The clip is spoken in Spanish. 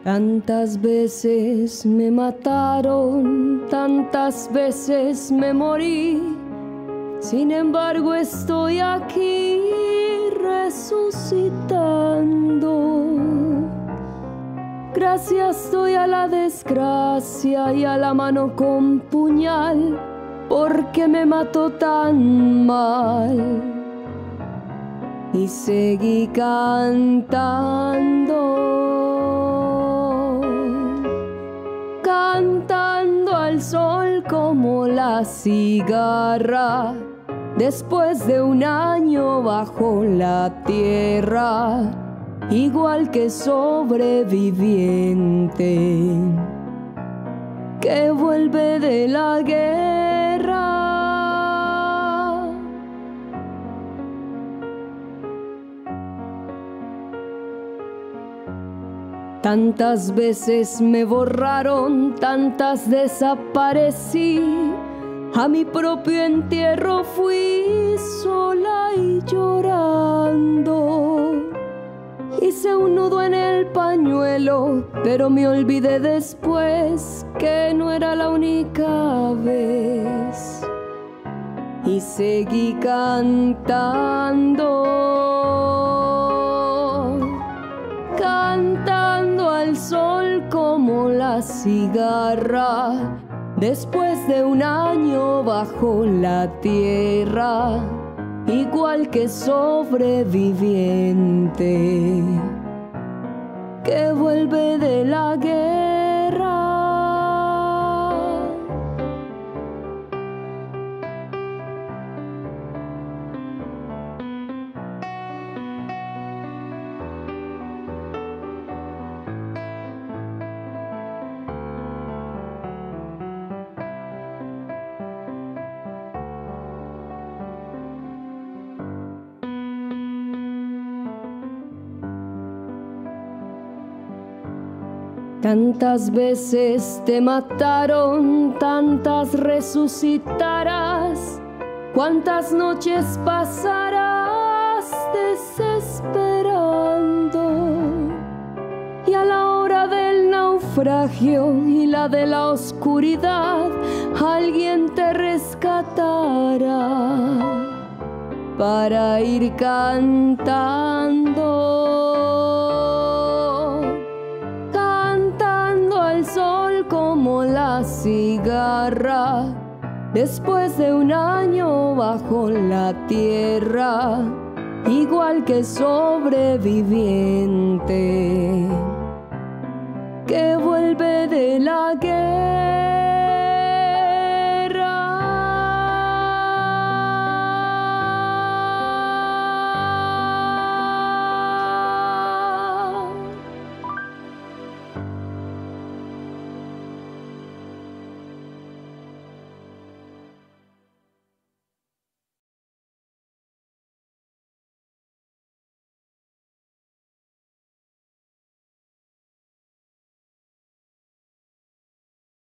Tantas veces me mataron, tantas veces me morí. Sin embargo estoy aquí resucitando. Gracias doy a la desgracia y a la mano con puñal, porque me mató tan mal. Y seguí cantando, cantando al sol como la cigarra, después de un año bajo la tierra, igual que sobreviviente que vuelve de la guerra. Tantas veces me borraron, tantas desaparecí. A mi propio entierro fui sola y llorando. Hice un nudo en el pañuelo, pero me olvidé después que no era la única vez. Y seguí cantando, cantando al sol como la cigarra, después de un año bajo la tierra, igual que sobreviviente que vuelve de la guerra. Tantas veces te mataron, tantas resucitarás. ¿Cuántas noches pasarás desesperando? Y a la hora del naufragio y la de la oscuridad, alguien te rescatará para ir cantando, cantando al sol como la cigarra, después de un año bajo la tierra, igual que sobreviviente que vuelve de la guerra.